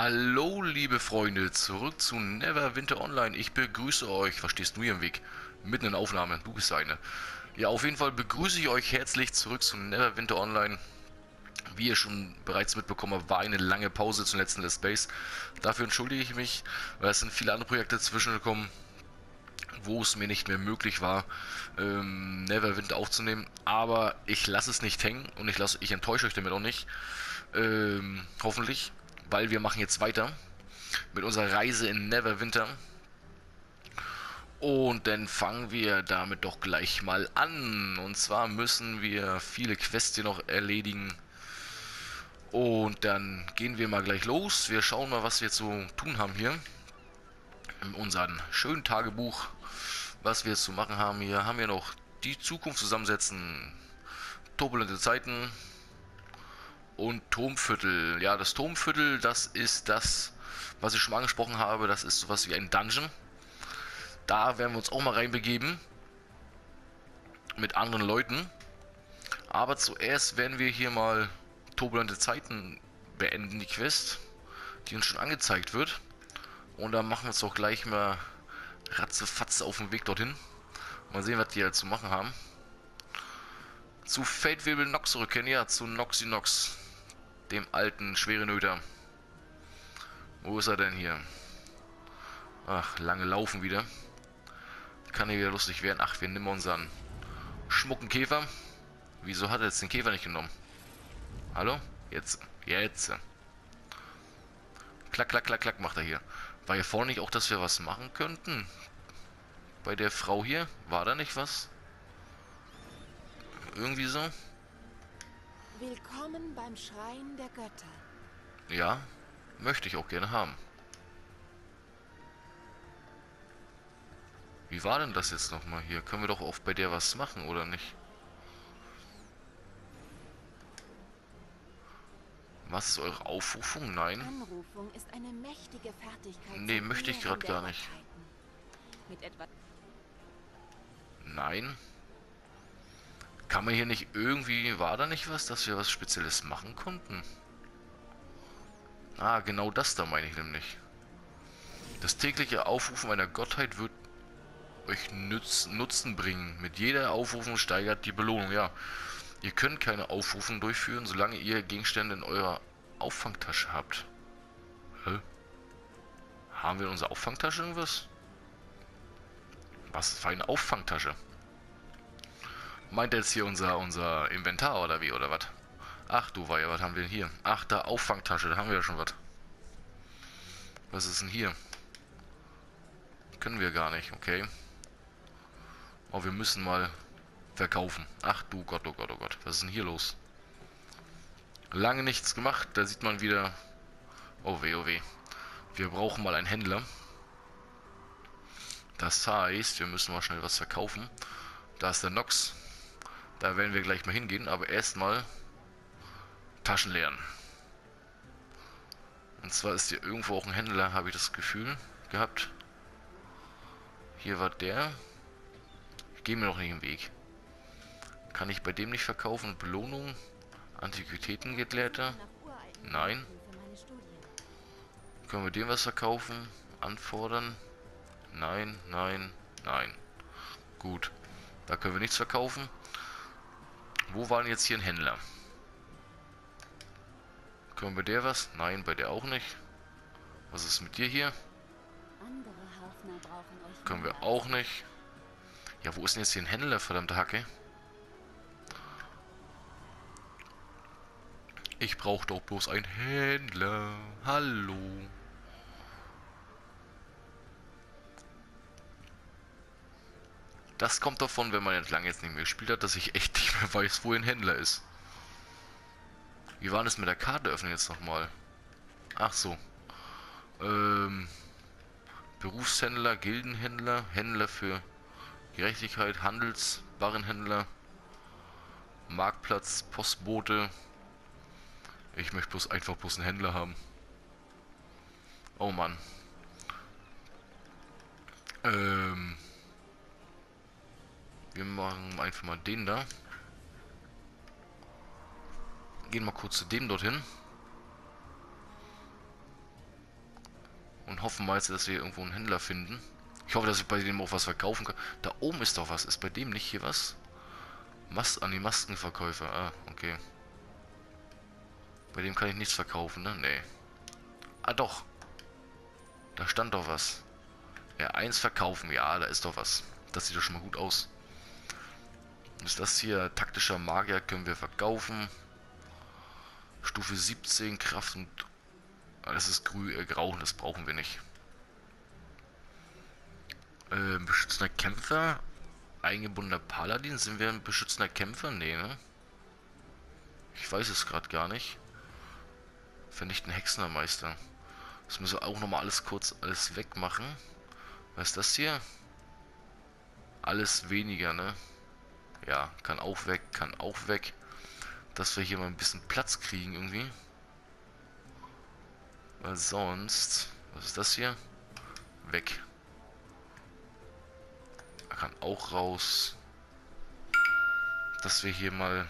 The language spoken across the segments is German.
Hallo, liebe Freunde, zurück zu Neverwinter Online. Ich begrüße euch. Was stehst du hier im Weg? Mitten in Aufnahme. Du bist eine. Ja, auf jeden Fall begrüße ich euch herzlich zurück zu Neverwinter Online. Wie ihr schon bereits mitbekommen habt, war eine lange Pause zum letzten Let's Plays. Dafür entschuldige ich mich, weil es sind viele andere Projekte zwischengekommen, wo es mir nicht mehr möglich war, Neverwinter aufzunehmen. Aber ich lasse es nicht hängen und ich enttäusche euch damit auch nicht. Hoffentlich, weil wir machen jetzt weiter mit unserer Reise in Neverwinter. Und dann fangen wir damit doch gleich mal an. Und zwar müssen wir viele Quests hier noch erledigen. Und dann gehen wir mal gleich los. Wir schauen mal, was wir jetzt so tun haben hier. In unserem schönen Tagebuch. Was wir jetzt zu machen haben. Hier haben wir noch die Zukunft zusammensetzen. Turbulente Zeiten. Und Turmviertel. Ja, das Turmviertel, das ist das, was ich schon mal angesprochen habe. Das ist sowas wie ein Dungeon. Da werden wir uns auch mal reinbegeben. Mit anderen Leuten. Aber zuerst werden wir hier mal turbulente Zeiten beenden, die Quest, die uns schon angezeigt wird. Und dann machen wir uns doch gleich mal ratzefatze auf dem Weg dorthin. Mal sehen, was die halt zu machen haben. Zu Fatewable Nox zurückkehren, ja, zu Noxinox, dem alten Schwerenöter. Wo ist er denn hier? Ach, lange Laufen wieder. Kann hier wieder lustig werden. Ach, wir nehmen unseren schmucken Käfer. Wieso hat er jetzt den Käfer nicht genommen? Hallo? Jetzt. Jetzt. Klack, klack, klack, klack macht er hier. War hier vorne nicht auch, dass wir was machen könnten? Bei der Frau hier? War da nicht was? Irgendwie so? Willkommen beim Schrein der Götter. Ja, möchte ich auch gerne haben. Wie war denn das jetzt nochmal hier? Können wir doch auch bei der was machen, oder nicht? Was ist eure Aufrufung? Nein. Anrufung ist eine mächtige Fertigkeit. Nee, zum möchte ich Ehren gerade der gar nicht. Gottheiten. Mit etwa Nein. Kann man hier nicht irgendwie... War da nicht was, dass wir was Spezielles machen konnten? Ah, genau das da meine ich nämlich. Das tägliche Aufrufen einer Gottheit wird euch Nutzen bringen. Mit jeder Aufrufung steigert die Belohnung. Ja, ihr könnt keine Aufrufung durchführen, solange ihr Gegenstände in eurer Auffangtasche habt. Hä? Haben wir in unserer Auffangtasche irgendwas? Was für eine Auffangtasche? Meint er jetzt hier unser Inventar oder wie, oder was? Ach du Weiher, was haben wir denn hier? Ach, da Auffangtasche, da haben wir ja schon was. Was ist denn hier? Können wir gar nicht, okay. Oh, wir müssen mal verkaufen. Ach du Gott, oh Gott, oh Gott. Was ist denn hier los? Lange nichts gemacht. Da sieht man wieder... Oh weh, oh weh. Wir brauchen mal einen Händler. Das heißt, wir müssen mal schnell was verkaufen. Da ist der Nox. Da werden wir gleich mal hingehen. Aber erstmal Taschen leeren. Und zwar ist hier irgendwo auch ein Händler, habe ich das Gefühl gehabt. Hier war der. Ich gehe mir noch nicht im Weg. Kann ich bei dem nicht verkaufen? Belohnung? Antiquitätengelehrter? Nein. Können wir dem was verkaufen? Anfordern? Nein, nein, nein. Gut. Da können wir nichts verkaufen. Wo war denn jetzt hier ein Händler? Können wir der was? Nein, bei der auch nicht. Was ist mit dir hier? Können wir auch nicht. Ja, wo ist denn jetzt hier ein Händler, verdammte Hacke? Ich brauche doch bloß einen Händler. Hallo. Das kommt davon, wenn man lange jetzt nicht mehr gespielt hat, dass ich echt nicht mehr weiß, wo ein Händler ist. Wie war das mit der Karte öffnen jetzt nochmal? Ach so. Berufshändler, Gildenhändler, Händler für Gerechtigkeit, Handelswarenhändler, Marktplatz, Postbote. Ich möchte einfach bloß einen Händler haben. Oh Mann. Wir machen einfach mal den da. Gehen mal kurz zu dem dorthin. Und hoffen mal jetzt, dass wir irgendwo einen Händler finden. Ich hoffe, dass ich bei dem auch was verkaufen kann. Da oben ist doch was. Ist bei dem nicht hier was? An die Maskenverkäufer. Ah, okay. Bei dem kann ich nichts verkaufen, ne? Nee. Ah, doch. Da stand doch was. Ja, eins verkaufen. Ja, da ist doch was. Das sieht doch schon mal gut aus. Ist das hier taktischer Magier? Können wir verkaufen. Stufe 17, Kraft und... Das ist grau, das brauchen wir nicht. Beschützender Kämpfer. Eingebundener Paladin. Sind wir ein beschützender Kämpfer? Nee, ne? Ich weiß es gerade gar nicht. Vernichten Hexenermeister. Das müssen wir auch nochmal alles wegmachen. Was ist das hier? Alles weniger, ne? Ja, kann auch weg, kann auch weg. Dass wir hier mal ein bisschen Platz kriegen irgendwie. Weil sonst... Was ist das hier? Weg. Kann auch raus. Dass wir hier mal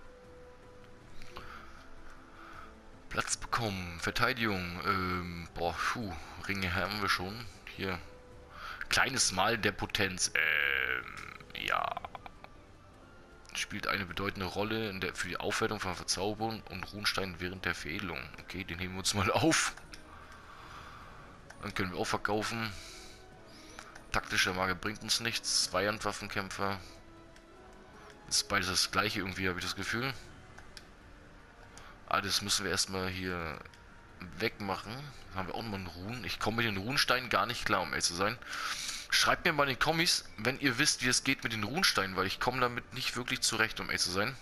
Platz bekommen. Verteidigung. Boah, Ringe haben wir schon. Hier. Kleines Mal der Potenz. Ja. Spielt eine bedeutende Rolle für die Aufwertung von Verzauberung und Runenstein während der Veredelung. Okay, den heben wir uns mal auf. Dann können wir auch verkaufen. Taktischer Magier bringt uns nichts. Zweihandwaffenkämpfer. Ist beides das gleiche irgendwie, habe ich das Gefühl. Ah, das müssen wir erstmal hier wegmachen. Haben wir auch nochmal einen Runen. Ich komme mit den Runensteinen gar nicht klar, um ehrlich zu sein. Schreibt mir mal in den Kommis, wenn ihr wisst, wie es geht mit den Runensteinen, weil ich komme damit nicht wirklich zurecht, um ehrlich zu sein.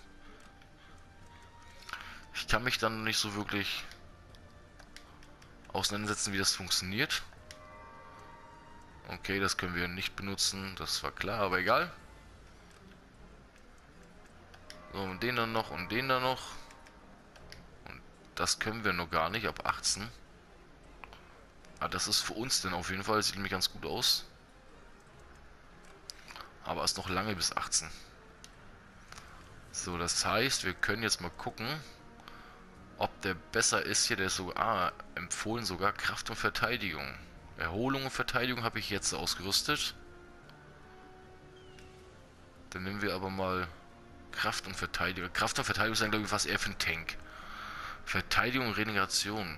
Ich kann mich dann nicht so wirklich auseinandersetzen, wie das funktioniert. Okay, das können wir nicht benutzen, das war klar, aber egal. So, und den dann noch und den dann noch. Und das können wir noch gar nicht, ab 18. Ah, das ist für uns denn auf jeden Fall, sieht nämlich ganz gut aus. Aber ist noch lange bis 18. So, das heißt, wir können jetzt mal gucken, ob der besser ist hier. Der ist sogar empfohlen sogar Kraft und Verteidigung. Erholung und Verteidigung habe ich jetzt ausgerüstet. Dann nehmen wir aber mal Kraft und Verteidigung. Kraft und Verteidigung ist dann, glaube ich, was eher für ein Tank. Verteidigung und Regeneration.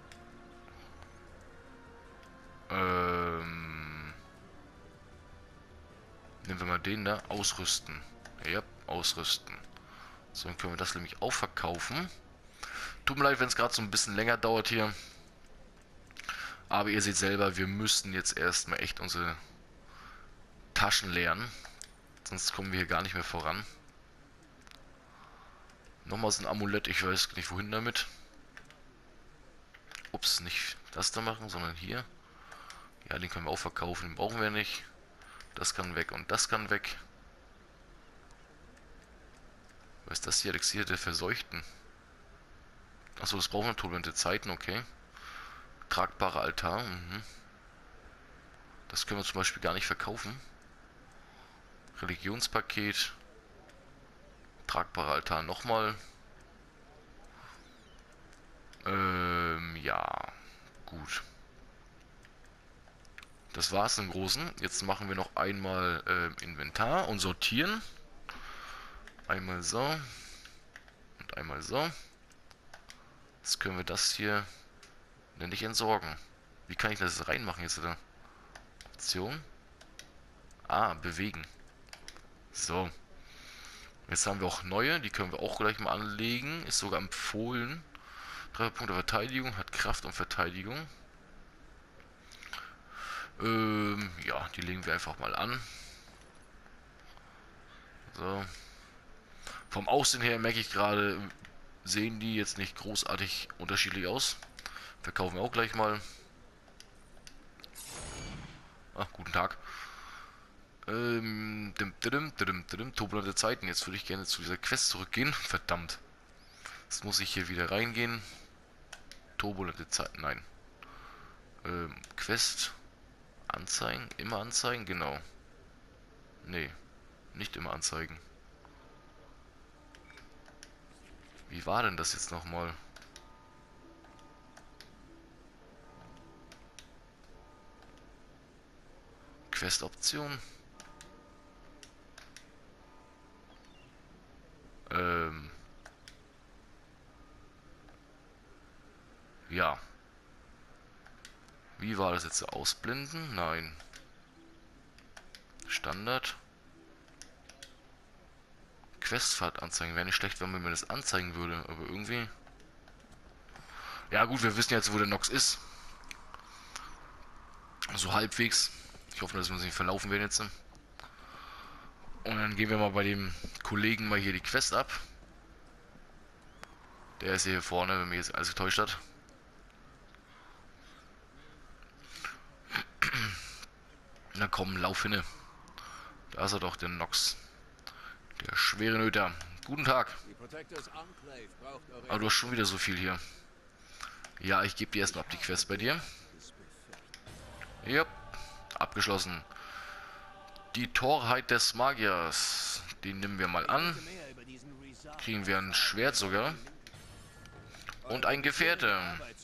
Nehmen wir mal den da. Ausrüsten. Ja, ausrüsten. So, dann können wir das nämlich auch verkaufen. Tut mir leid, wenn es gerade so ein bisschen länger dauert hier. Aber ihr seht selber, wir müssen jetzt erstmal echt unsere Taschen leeren. Sonst kommen wir hier gar nicht mehr voran. Nochmal so ein Amulett, ich weiß nicht wohin damit. Ups, nicht das da machen, sondern hier. Ja, den können wir auch verkaufen, den brauchen wir nicht. Das kann weg und das kann weg. Was ist das hier? Elixier der Verseuchten. Achso, das brauchen wir, turbulente Zeiten, okay. Tragbarer Altar, Das können wir zum Beispiel gar nicht verkaufen. Religionspaket. Tragbarer Altar nochmal. Ja. Gut. Das war's im Großen. Jetzt machen wir noch einmal Inventar und sortieren. Einmal so. Und einmal so. Jetzt können wir das hier nicht entsorgen. Wie kann ich das reinmachen jetzt wieder? Option. Ah, bewegen. So. Jetzt haben wir auch neue. Die können wir auch gleich mal anlegen. Ist sogar empfohlen. 3 Punkte Verteidigung. Hat Kraft und Verteidigung. Ja, die legen wir einfach mal an. So. Vom Aussehen her merke ich gerade, sehen die jetzt nicht großartig unterschiedlich aus. Verkaufen wir auch gleich mal. Ach, guten Tag. Turbulente Zeiten. Jetzt würde ich gerne zu dieser Quest zurückgehen. Verdammt. Jetzt muss ich hier wieder reingehen. Turbulente Zeiten. Nein. Quest. Anzeigen. Immer anzeigen? Genau. Nee. Nicht immer anzeigen. Wie war denn das jetzt nochmal? Quest-Option. Ja. Wie war das jetzt? Ausblenden? Nein. Standard. Questfahrt anzeigen. Wäre nicht schlecht, wenn man mir das anzeigen würde. Aber irgendwie... Ja gut, wir wissen jetzt, wo der Nox ist. So halbwegs. Ich hoffe, dass wir uns nicht verlaufen werden jetzt. Und dann gehen wir mal bei dem Kollegen mal hier die Quest ab. Der ist hier vorne, wenn mir jetzt alles getäuscht hat. Na komm, lauf hinne. Da ist er doch, der Nox. Der schwere Nöter. Guten Tag. Aber du hast schon wieder so viel hier. Ja, ich gebe dir erstmal ab die Quest bei dir. Ja, abgeschlossen. Die Torheit des Magiers. Den nehmen wir mal an. Kriegen wir ein Schwert sogar. Und ein Gefährte.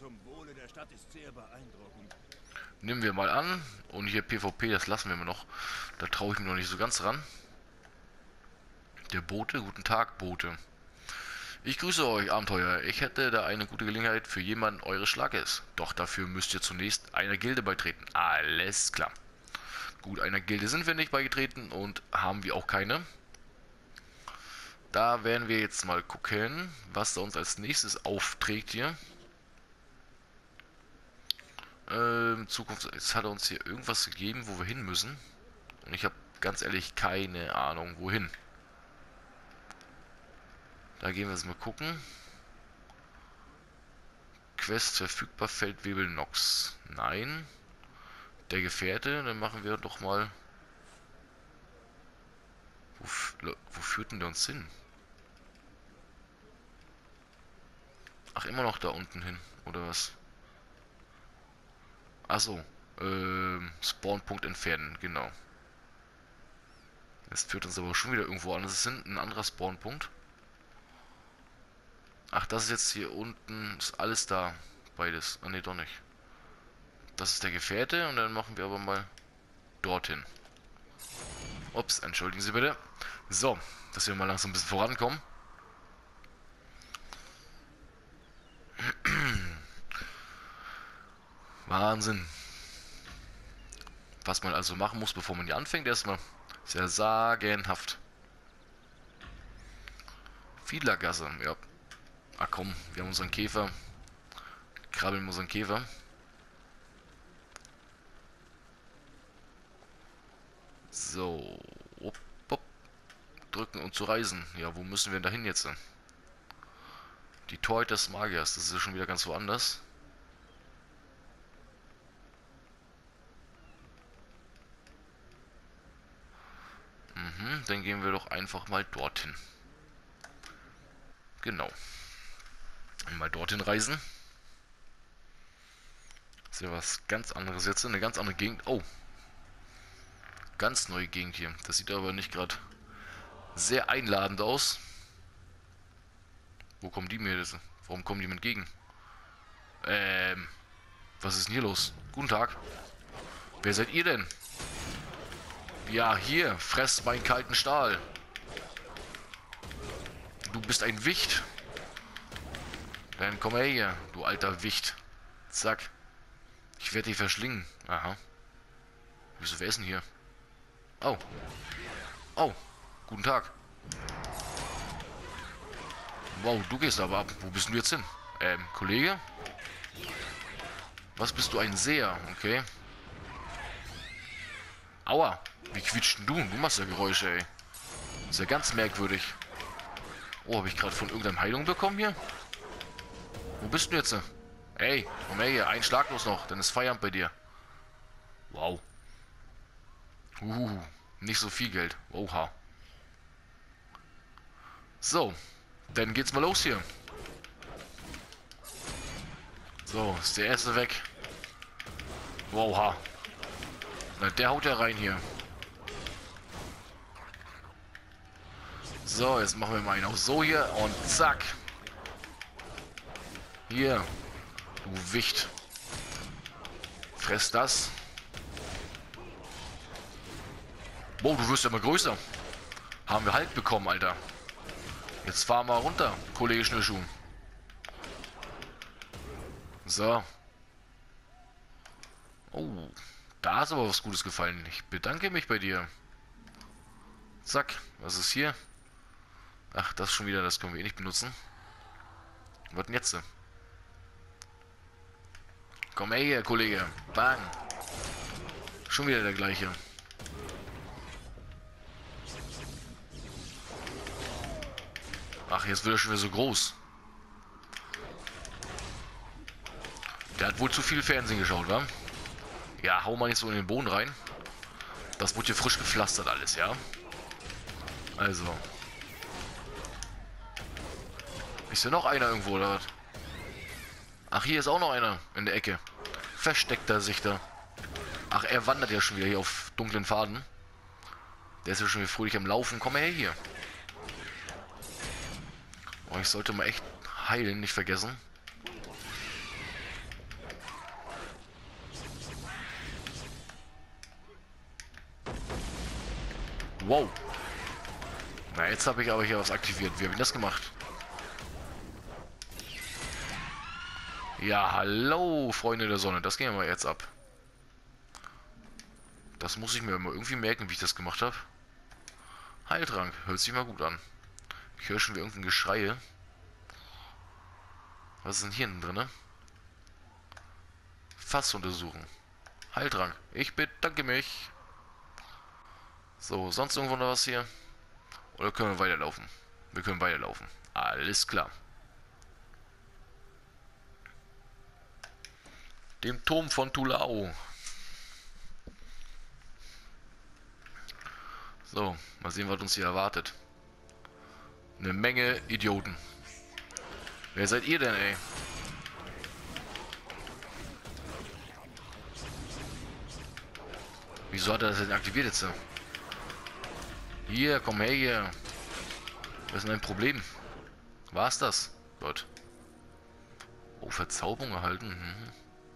Nehmen wir mal an. Und hier PvP, das lassen wir mal noch. Da traue ich mir noch nicht so ganz ran. Der Bote, guten Tag, Bote. Ich grüße euch, Abenteuer. Ich hätte da eine gute Gelegenheit für jemanden eures Schlages. Doch dafür müsst ihr zunächst einer Gilde beitreten. Alles klar. Gut, einer Gilde sind wir nicht beigetreten und haben wir auch keine. Da werden wir jetzt mal gucken, was da uns als nächstes aufträgt hier. Zukunft, jetzt hat er uns hier irgendwas gegeben, wo wir hin müssen. Und ich habe ganz ehrlich keine Ahnung, wohin. Da gehen wir jetzt mal gucken. Quest verfügbar, Feldwebel Nox. Nein. Der Gefährte, dann machen wir doch mal... Wo führt denn der uns hin? Ach, immer noch da unten hin, oder was? Achso, Spawnpunkt entfernen, genau. Das führt uns aber schon wieder irgendwo an. Das ist ein anderer Spawnpunkt. Ach, das ist jetzt hier unten, ist alles da, beides. Ah, ne, doch nicht. Das ist der Gefährte und dann machen wir aber mal dorthin. Ups, entschuldigen Sie bitte. So, dass wir mal langsam ein bisschen vorankommen. Wahnsinn. Was man also machen muss, bevor man hier anfängt, erstmal. Ist ja sagenhaft. Fiedlergasse, ja. Ach komm, wir haben unseren Käfer. Krabbeln unseren Käfer. So. Upp, upp. Drücken und zu reisen. Ja, wo müssen wir denn dahin jetzt? Die Torheit des Magiers. Das ist ja schon wieder ganz woanders. Dann gehen wir doch einfach mal dorthin. Genau. Mal dorthin reisen. Ist ja was ganz anderes jetzt. Eine ganz andere Gegend. Oh. Ganz neue Gegend hier. Das sieht aber nicht gerade sehr einladend aus. Wo kommen die mir jetzt? Warum kommen die mir entgegen? Was ist denn hier los? Guten Tag. Wer seid ihr denn? Ja, hier. Fresst meinen kalten Stahl. Du bist ein Wicht. Dann komm her hier, du alter Wicht. Zack. Ich werde dich verschlingen. Aha. Wieso, wer ist denn hier? Oh. Oh. Guten Tag. Wow, du gehst aber ab. Wo bist du jetzt hin? Kollege? Was bist du, ein Seher? Okay. Aua. Wie quietscht denn du? Du machst ja Geräusche, ey. Ist ja ganz merkwürdig. Oh, habe ich gerade von irgendeinem Heilung bekommen hier? Wo bist du jetzt? Ey, komm her hier. Ein Schlag los noch. Dann ist Feierabend bei dir. Wow. Nicht so viel Geld. Oha. So. Dann geht's mal los hier. So, ist der erste weg. Wow. Na, der haut ja rein hier. So, jetzt machen wir mal ihn auch so hier und zack. Hier, du Wicht. Fress das. Wow, du wirst ja immer größer. Haben wir Halt bekommen, Alter. Jetzt fahr mal runter, Kollege Schnürschuh. So. Oh, da ist aber was Gutes gefallen. Ich bedanke mich bei dir. Zack, was ist hier? Ach, das schon wieder, das können wir eh nicht benutzen. Was denn jetzt? Komm her, Kollege. Bang. Schon wieder der gleiche. Ach, jetzt wird er schon wieder so groß. Der hat wohl zu viel Fernsehen geschaut, wa? Ja, hau mal nicht so in den Boden rein. Das wurde hier frisch gepflastert alles, ja? Also. Ist hier noch einer irgendwo, oder was? Ach, hier ist auch noch einer in der Ecke. Versteckt er sich da. Ach, er wandert ja schon wieder hier auf dunklen Pfaden. Der ist ja schon wieder fröhlich am Laufen. Komm her hier. Oh, ich sollte mal echt heilen, nicht vergessen. Wow. Na, jetzt habe ich aber hier was aktiviert. Wie habe ich das gemacht? Ja, hallo, Freunde der Sonne. Das gehen wir mal jetzt ab. Das muss ich mir mal irgendwie merken, wie ich das gemacht habe. Heiltrank. Hört sich mal gut an. Ich höre schon wieder irgendein Geschrei. Was ist denn hier drin, ne? Fass untersuchen. Heiltrank. Ich bedanke mich. So, sonst irgendwo noch was hier? Oder können wir weiterlaufen? Wir können weiterlaufen. Alles klar. Dem Turm von Tulao. So, mal sehen, was uns hier erwartet. Eine Menge Idioten. Wer seid ihr denn, ey? Wieso hat er das denn aktiviert jetzt? Hier, komm her hier. Was ist denn ein Problem? War's das? Gott. Oh, Verzauberung erhalten. Mhm.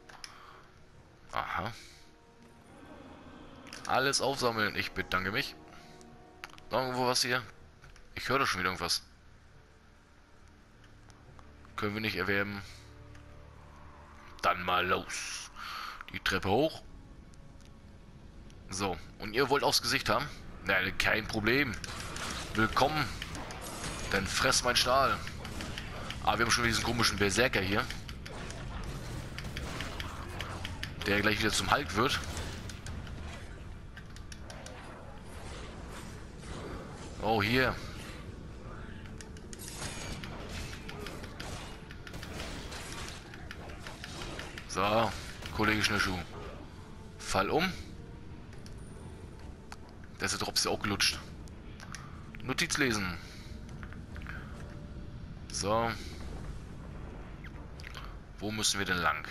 Aha. Alles aufsammeln. Ich bedanke mich. Noch irgendwo was hier? Ich höre da schon wieder irgendwas. Können wir nicht erwerben. Dann mal los. Die Treppe hoch. So. Und ihr wollt aufs Gesicht haben? Nein, kein Problem. Willkommen. Dann fress mein Stahl. Ah, wir haben schon wieder diesen komischen Berserker hier. Der gleich wieder zum Hulk wird. Oh, hier. So, Kollege Schnürschuh. Fall um. Der ist der Drops ja auch gelutscht. Notiz lesen. So. Wo müssen wir denn lang?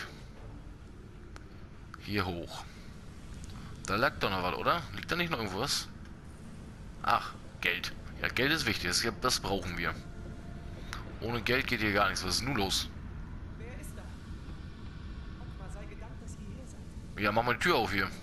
Hier hoch. Da lag doch noch was, oder? Liegt da nicht noch irgendwas? Ach, Geld. Ja, Geld ist wichtig. Das brauchen wir. Ohne Geld geht hier gar nichts. Was ist nun los? Wer ist da? Ottmar, sei gedankt, dass ihr hier seid. Ja, mach mal die Tür auf hier.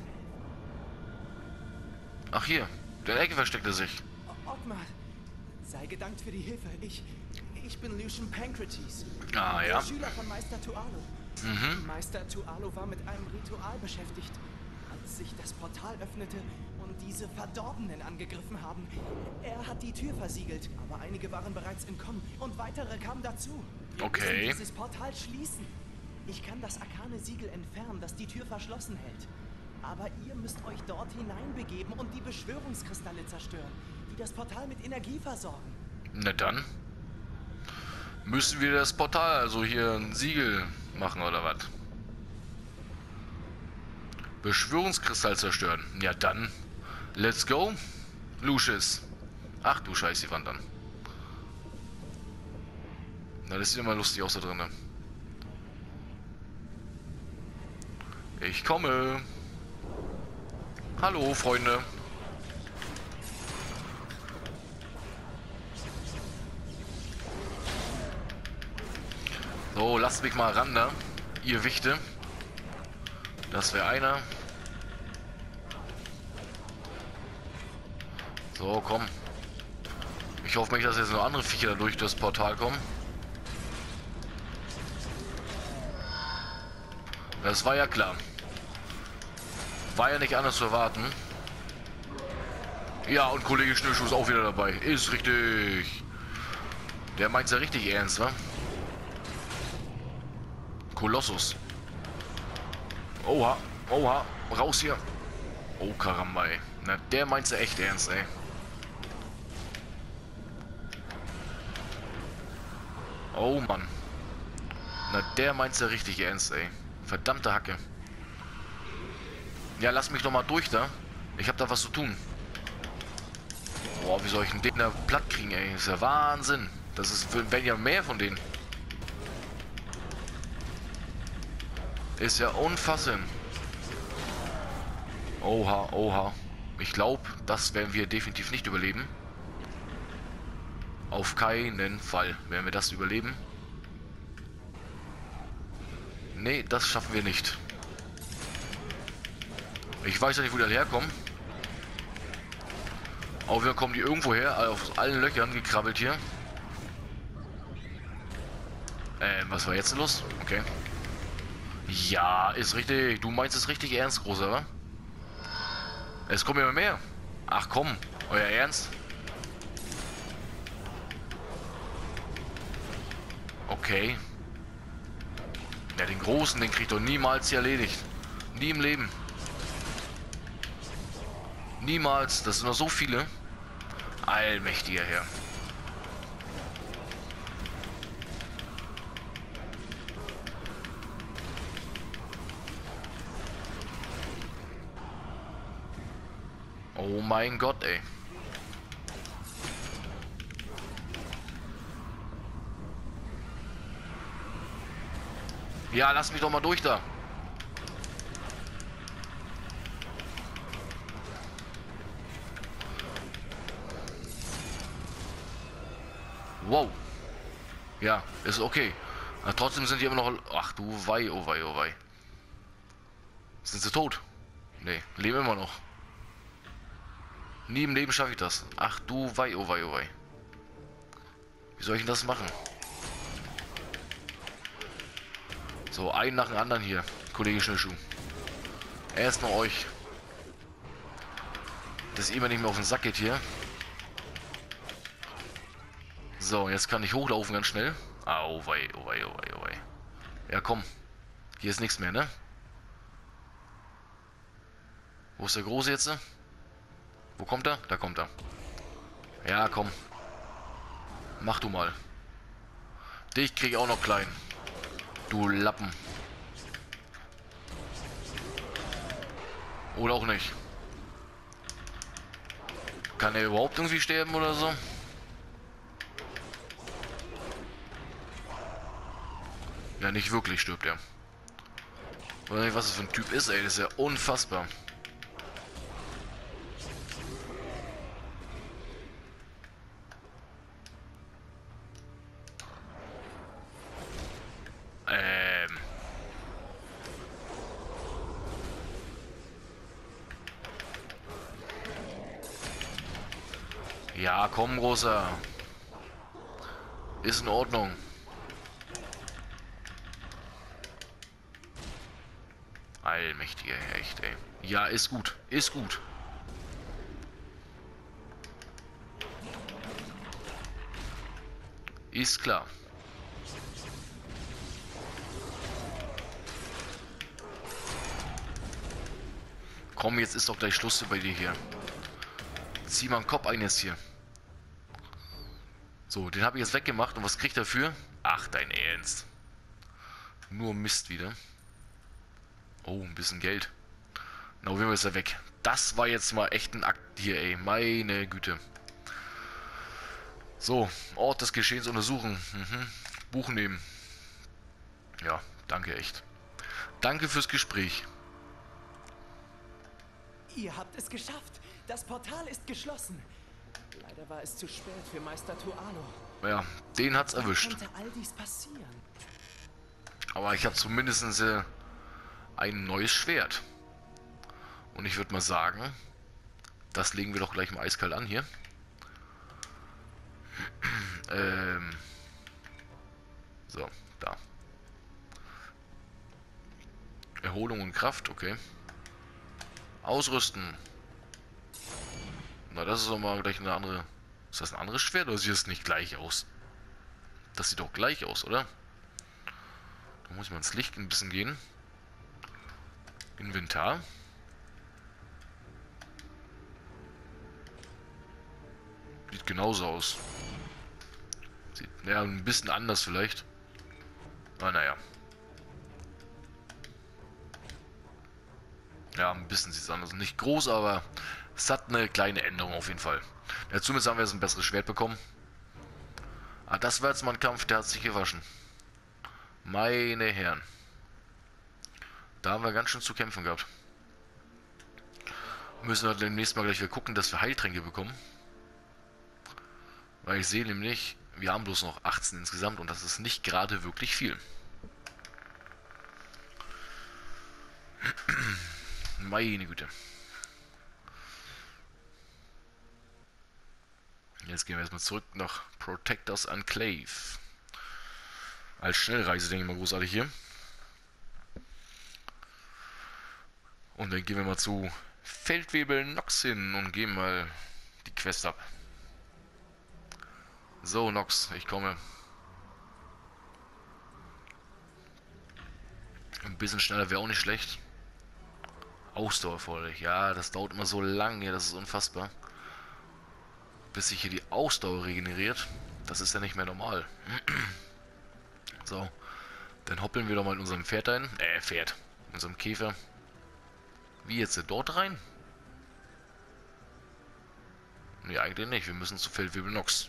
Ach, hier. In der Ecke versteckt er sich. Ottmar, sei gedankt für die Hilfe. Ich bin Lucian Pancrates. Ah, ja. Der Schüler von Meister Tualo. Mhm. Meister Tualo war mit einem Ritual beschäftigt. Als sich das Portal öffnete und diese Verdorbenen angegriffen haben. Er hat die Tür versiegelt, aber einige waren bereits entkommen und weitere kamen dazu. Wir Okay. müssen dieses Portal schließen. Ich kann das arkane Siegel entfernen, das die Tür verschlossen hält. Aber ihr müsst euch dort hineinbegeben und die Beschwörungskristalle zerstören, die das Portal mit Energie versorgen. Na dann. Müssen wir das Portal, also hier ein Siegel machen oder was? Beschwörungskristall zerstören. Ja dann. Let's go. Lucius. Ach du Scheiße, die Wand an. Na, das sieht immer lustig aus da drin. Ich komme. Hallo, Freunde. So, lasst mich mal ran, ne? Ihr Wichte. Das wäre einer. So, komm. Ich hoffe nicht, dass jetzt noch andere Viecher durch das Portal kommen. Das war ja klar. War ja nicht anders zu erwarten. Ja, und Kollege Schnürschuh ist auch wieder dabei. Ist richtig. Der meint's ja richtig ernst, wa? Kolossus. Oha, oha, raus hier. Oh, Karamba, ey. Na, der meint's ja echt ernst, ey. Oh, Mann. Na, der meint's ja richtig ernst, ey. Verdammte Hacke. Ja, lass mich doch mal durch da. Ich hab da was zu tun. Boah, wie soll ich denn den da platt kriegen, ey? Das ist ja Wahnsinn. Das ist, wenn ja mehr von denen. Ist ja unfassbar. Oha, oha. Ich glaube, das werden wir definitiv nicht überleben. Auf keinen Fall werden wir das überleben. Nee, das schaffen wir nicht. Ich weiß ja nicht, wo die alle herkommen. Aber wir kommen die irgendwo her, aus allen Löchern gekrabbelt hier. Was war jetzt los? Okay. Ja, ist richtig. Du meinst es richtig ernst, Großer, wa? Es kommen immer mehr. Ach komm, euer Ernst? Okay. Ja, den Großen, den kriegt doch niemals hier erledigt. Nie im Leben. Niemals. Das sind noch so viele. Allmächtiger Herr. Oh mein Gott, ey. Ja, lass mich doch mal durch da. Wow. Ja, ist okay. Aber trotzdem sind die immer noch... Ach du Wei, oh wei, oh wei. Sind sie tot? Nee, leben immer noch. Nie im Leben schaffe ich das. Ach du Wei, oh wei, oh wei. Wie soll ich denn das machen? So, einen nach dem anderen hier, Kollege Schnellschuh. Erst mal euch. Dass ihr immer nicht mehr auf den Sack geht hier. So, jetzt kann ich hochlaufen ganz schnell. Au wei, oh wei, oh wei, oh wei. Ja, komm. Hier ist nichts mehr, ne? Wo ist der Große jetzt? Wo kommt er? Da kommt er. Ja, komm. Mach du mal. Dich krieg ich auch noch klein. Du Lappen. Oder auch nicht. Kann er überhaupt irgendwie sterben oder so? Ja, nicht wirklich stirbt er. Ich weiß nicht, was das für ein Typ ist, ey. Das ist ja unfassbar. Ja, komm, Großer. Ist in Ordnung. Allmächtiger, echt, ey. Ja, ist gut. Ist gut. Ist klar. Komm, jetzt ist doch gleich Schluss bei dir hier. Zieh mal einen Kopf ein jetzt hier. So, den habe ich jetzt weggemacht. Und was kriegt er dafür? Ach, dein Ernst. Nur Mist wieder. Oh, ein bisschen Geld. Na, wie ist er weg? Das war jetzt mal echt ein Akt hier, ey. Meine Güte. So, Ort des Geschehens untersuchen. Buch nehmen. Ja, danke echt. Danke fürs Gespräch. Ihr habt es geschafft. Das Portal ist geschlossen. Leider war es zu spät für Meister Tualo. Ja, den hat's Wie erwischt. konnte all dies passieren? Aber ich habe zumindest ein neues Schwert. Und ich würde mal sagen, Das legen wir doch gleich mal eiskalt an hier. So, da. Erholung und Kraft, okay. Ausrüsten. Na, das ist doch mal gleich eine andere... Ist das ein anderes Schwert oder sieht es nicht gleich aus? Das sieht doch gleich aus, oder? Da muss ich mal ins Licht ein bisschen gehen. Inventar. Sieht genauso aus. Sieht, ja, ein bisschen anders vielleicht. Aber naja. Ja, ein bisschen sieht es anders. Nicht groß, aber es hat eine kleine Änderung auf jeden Fall. Ja, zumindest haben wir jetzt ein besseres Schwert bekommen. Ah, das war jetzt mal ein Kampf, der hat sich gewaschen. Meine Herren. Da haben wir ganz schön zu kämpfen gehabt. Müssen wir demnächst mal gleich wieder gucken, dass wir Heiltränke bekommen. Weil ich sehe nämlich, wir haben bloß noch 18 insgesamt und das ist nicht gerade wirklich viel. Meine Güte. Jetzt gehen wir erstmal zurück nach Protectors Enclave. Als Schnellreise, denke ich mal, großartig hier. Und dann gehen wir mal zu Feldwebel Nox hin und geben mal die Quest ab. So, Nox, ich komme. Ein bisschen schneller wäre auch nicht schlecht. Ausdauer erforderlich. Ja, das dauert immer so lang hier, das ist unfassbar. Bis sich hier die Ausdauer regeneriert. Das ist ja nicht mehr normal. So, dann hoppeln wir doch mal in unserem Pferd ein. Pferd. In unserem Käfer. Wie jetzt dort rein? Ne, eigentlich nicht. Wir müssen zu Feldwebel Nox.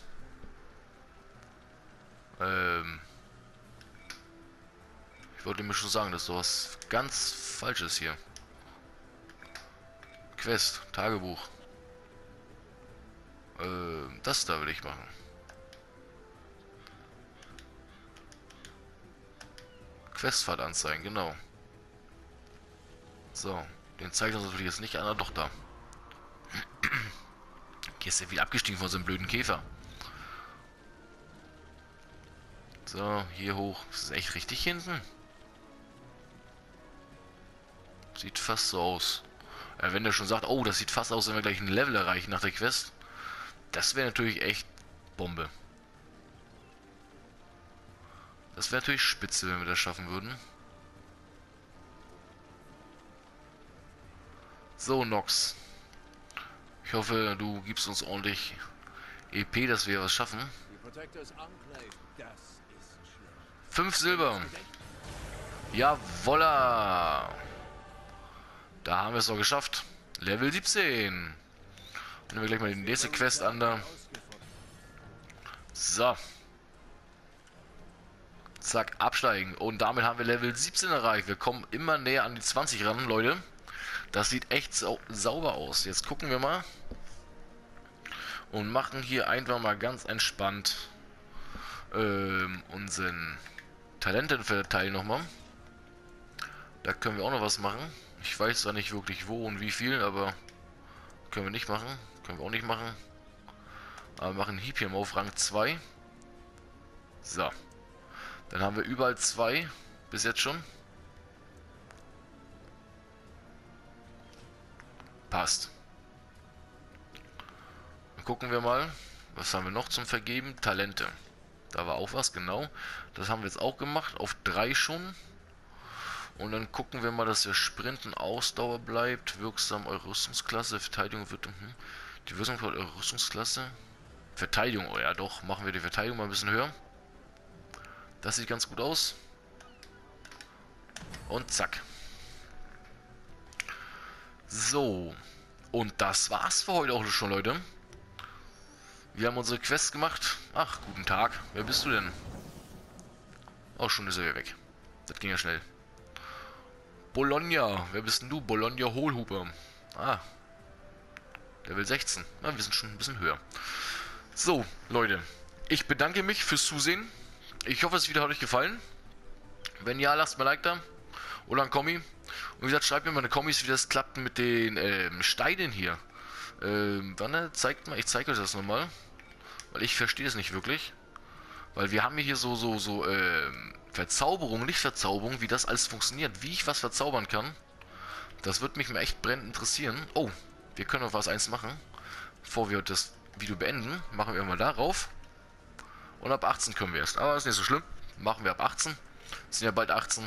Ich wollte mir schon sagen, dass sowas ganz Falsches hier. Quest, Tagebuch. Das da will ich machen. Questfahrt anzeigen, genau. So, den zeigt uns natürlich jetzt nicht an, doch da. Hier ist ja wieder abgestiegen von so einem blöden Käfer. So, hier hoch. Das ist echt richtig hinten. Sieht fast so aus. Wenn der schon sagt, oh, das sieht fast aus, wenn wir gleich ein Level erreichen nach der Quest. Das wäre natürlich echt Bombe. Das wäre natürlich spitze, wenn wir das schaffen würden. So, Nox. Ich hoffe, du gibst uns ordentlich EP, dass wir was schaffen. 5 Silber. Jawolla. Da haben wir es doch geschafft. Level 17. Nehmen wir gleich mal die nächste Quest an da. So. Zack, absteigen. Und damit haben wir Level 17 erreicht. Wir kommen immer näher an die 20 ran, Leute. Das sieht echt sauber aus. Jetzt gucken wir mal. Und machen hier einfach mal ganz entspannt unseren Talentenverteil nochmal. Da können wir auch noch was machen. Ich weiß zwar nicht wirklich wo und wie viel, aber können wir nicht machen. Können wir auch nicht machen. Aber wir machen Hieb hier mal auf Rang 2. So. Dann haben wir überall 2. Bis jetzt schon. Passt. Dann gucken wir mal. Was haben wir noch zum Vergeben? Talente. Da war auch was, genau. Das haben wir jetzt auch gemacht. Auf 3 schon. Und dann gucken wir mal, dass der Sprinten Ausdauer bleibt. Wirksam eure Rüstungsklasse. Verteidigung wird... Die Wirkung von eurer Rüstungsklasse. Verteidigung, oh ja doch. Machen wir die Verteidigung mal ein bisschen höher. Das sieht ganz gut aus. Und zack. So. Und das war's für heute auch schon, Leute. Wir haben unsere Quest gemacht. Ach, guten Tag. Wer bist du denn? Oh, schon ist er wieder weg. Das ging ja schnell. Bologna. Wer bist denn du? Bologna Hohlhuber. Ah. Level 16. Na, wir sind schon ein bisschen höher. So, Leute. Ich bedanke mich fürs Zusehen. Ich hoffe, das Video hat euch gefallen. Wenn ja, lasst mal ein Like da. Oder ein Kommi. Und wie gesagt, schreibt mir mal in die Kommis, wie das klappt mit den Steinen hier. Wanne, zeigt mal, ich zeige euch das nochmal. Weil ich verstehe es nicht wirklich. Weil wir haben hier so, Verzauberung, Lichtverzauberung, wie das alles funktioniert. Wie ich was verzaubern kann. Das würde mich mal echt brennend interessieren. Oh, wir können noch was eins machen. Bevor wir das Video beenden, machen wir mal darauf. Und ab 18 können wir erst. Aber ist nicht so schlimm. Machen wir ab 18. Sind ja bald 18.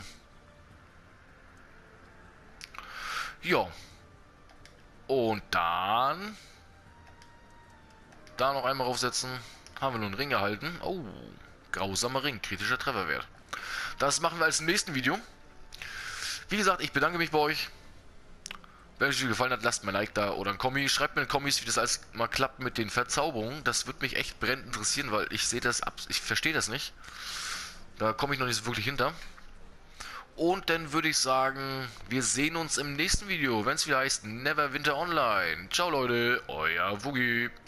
Ja. Und dann... Da noch einmal aufsetzen. Haben wir nun einen Ring erhalten. Oh, grausamer Ring. Kritischer Trefferwert. Das machen wir als im nächsten Video. Wie gesagt, ich bedanke mich bei euch. Wenn euch das gefallen hat, lasst mir ein Like da oder ein Kommi. Schreibt mir in den Kommis, wie das alles mal klappt mit den Verzauberungen. Das würde mich echt brennend interessieren, weil ich sehe das ich verstehe das nicht. Da komme ich noch nicht so wirklich hinter. Und dann würde ich sagen, wir sehen uns im nächsten Video, wenn es wieder heißt Neverwinter Online. Ciao Leute, euer Woogie.